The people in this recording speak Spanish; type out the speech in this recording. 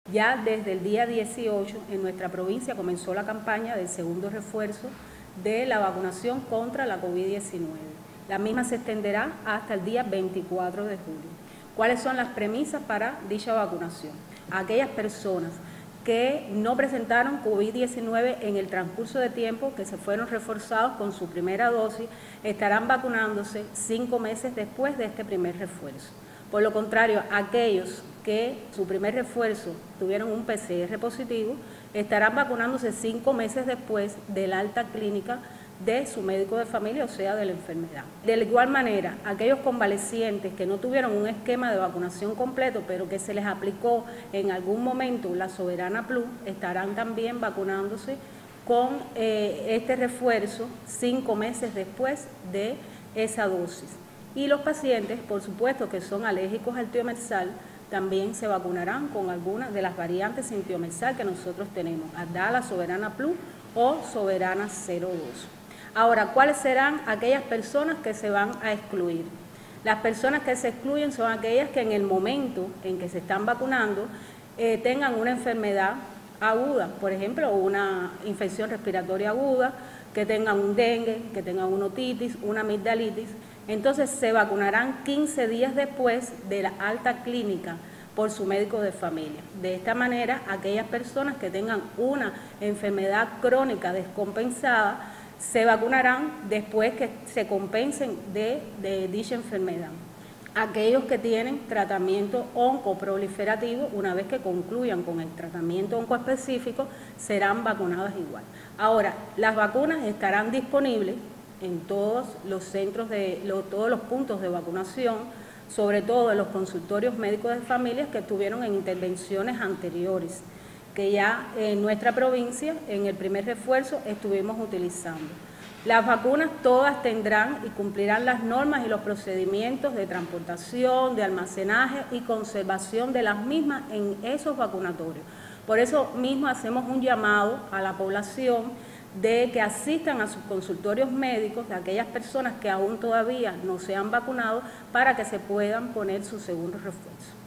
Ya desde el día 18 en nuestra provincia comenzó la campaña del segundo refuerzo de la vacunación contra la COVID-19. La misma se extenderá hasta el día 24 de julio. ¿Cuáles son las premisas para dicha vacunación? Aquellas personas que no presentaron COVID-19 en el transcurso de tiempo, que se fueron reforzados con su primera dosis, estarán vacunándose 5 meses después de este primer refuerzo. Por lo contrario, aquellos que su primer refuerzo tuvieron un PCR positivo, estarán vacunándose 5 meses después del alta clínica de su médico de familia, o sea, de la enfermedad. De igual manera, aquellos convalecientes que no tuvieron un esquema de vacunación completo, pero que se les aplicó en algún momento la Soberana Plus, estarán también vacunándose con este refuerzo 5 meses después de esa dosis. Y los pacientes, por supuesto, que son alérgicos al tiomersal, también se vacunarán con algunas de las variantes sin tiomersal que nosotros tenemos, Abdala, Soberana Plus o Soberana 02. Ahora, ¿cuáles serán aquellas personas que se van a excluir? Las personas que se excluyen son aquellas que en el momento en que se están vacunando tengan una enfermedad aguda, por ejemplo, una infección respiratoria aguda, que tengan un dengue, que tengan una otitis, una amigdalitis. Entonces se vacunarán 15 días después de la alta clínica por su médico de familia. De esta manera, aquellas personas que tengan una enfermedad crónica descompensada se vacunarán después que se compensen de dicha enfermedad. Aquellos que tienen tratamiento oncoproliferativo, una vez que concluyan con el tratamiento oncoespecífico, serán vacunadas igual. Ahora, las vacunas estarán disponibles en todos los centros todos los puntos de vacunación, sobre todo en los consultorios médicos de familias que estuvieron en intervenciones anteriores, que ya en nuestra provincia, en el primer refuerzo, estuvimos utilizando. Las vacunas todas tendrán y cumplirán las normas y los procedimientos de transportación, de almacenaje y conservación de las mismas en esos vacunatorios. Por eso mismo hacemos un llamado a la población de que asistan a sus consultorios médicos de aquellas personas que aún todavía no se han vacunado para que se puedan poner su segundo refuerzo.